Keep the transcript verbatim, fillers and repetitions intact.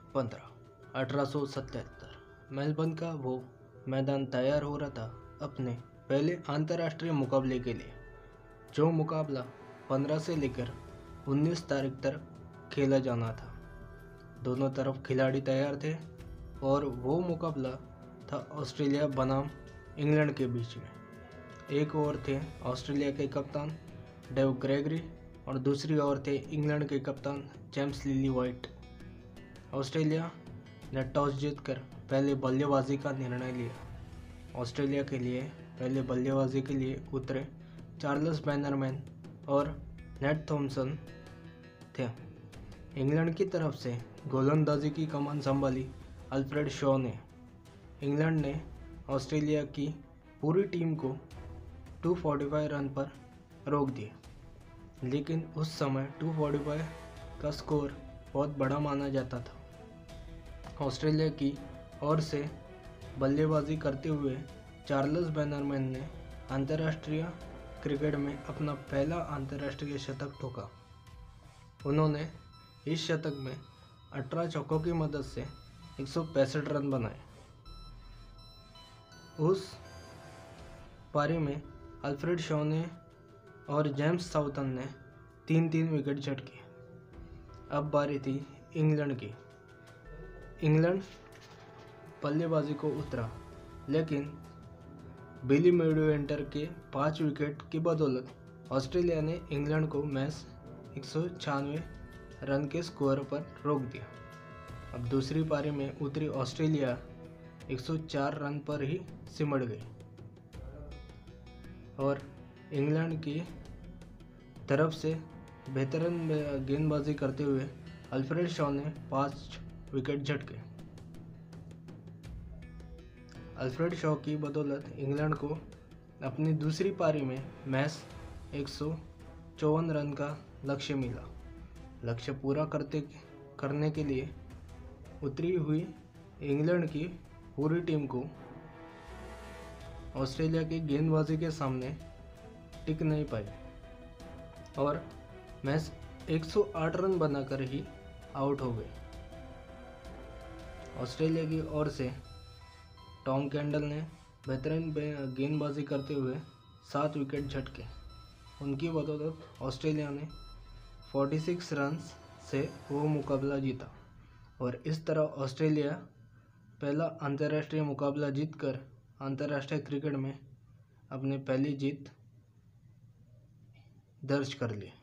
पंद्रह अठारह सौ सतहत्तर मेलबर्न का वो मैदान तैयार हो रहा था अपने पहले अंतर्राष्ट्रीय मुकाबले के लिए, जो मुकाबला पंद्रह से लेकर उन्नीस तारीख तक खेला जाना था। दोनों तरफ खिलाड़ी तैयार थे और वो मुकाबला था ऑस्ट्रेलिया बनाम इंग्लैंड के बीच में। एक ओर थे ऑस्ट्रेलिया के कप्तान डेव ग्रेगरी और दूसरी ओर थे इंग्लैंड के कप्तान जेम्स लिली वाइट। ऑस्ट्रेलिया ने टॉस जीतकर पहले बल्लेबाजी का निर्णय लिया। ऑस्ट्रेलिया के लिए पहले बल्लेबाजी के लिए उतरे चार्ल्स बैनरमैन और नेट थॉमसन थे। इंग्लैंड की तरफ से गोलंदाजी की कमान संभाली अल्फ्रेड शॉ ने। इंग्लैंड ने ऑस्ट्रेलिया की पूरी टीम को दो सौ पैंतालीस रन पर रोक दिया, लेकिन उस समय दो सौ पैंतालीस का स्कोर बहुत बड़ा माना जाता था। ऑस्ट्रेलिया की ओर से बल्लेबाजी करते हुए चार्ल्स बैनरमैन ने अंतर्राष्ट्रीय क्रिकेट में अपना पहला अंतर्राष्ट्रीय शतक ठोका। उन्होंने इस शतक में अठारह चौकों की मदद से एक सौ पैंसठ रन बनाए। उस पारी में अल्फ्रेड शॉ ने और जेम्स साउथन ने तीन तीन विकेट झटके। अब बारी थी इंग्लैंड की। इंग्लैंड बल्लेबाजी को उतरा, लेकिन बिली मिडवेंटर के पाँच विकेट की बदौलत ऑस्ट्रेलिया ने इंग्लैंड को मैच एक सौ छियानवे रन के स्कोर पर रोक दिया। अब दूसरी पारी में उतरी ऑस्ट्रेलिया एक सौ चार रन पर ही सिमट गई और इंग्लैंड की तरफ से बेहतरीन गेंदबाजी करते हुए अल्फ्रेड शॉ ने पाँच विकेट झटके। अल्फ्रेड शॉ की बदौलत इंग्लैंड को अपनी दूसरी पारी में मैच एक सौ चौवन रन का लक्ष्य मिला। लक्ष्य पूरा करते करने के लिए उतरी हुई इंग्लैंड की पूरी टीम को ऑस्ट्रेलिया की गेंदबाजी के सामने टिक नहीं पाई और मैच एक सौ आठ रन बनाकर ही आउट हो गई। ऑस्ट्रेलिया की ओर से टॉम कैंडल ने बेहतरीन गेंदबाजी करते हुए सात विकेट झटके। उनकी बदौलत ऑस्ट्रेलिया ने छियालीस रन से वो मुकाबला जीता और इस तरह ऑस्ट्रेलिया पहला अंतर्राष्ट्रीय मुकाबला जीतकर अंतर्राष्ट्रीय क्रिकेट में अपनी पहली जीत दर्ज कर ली।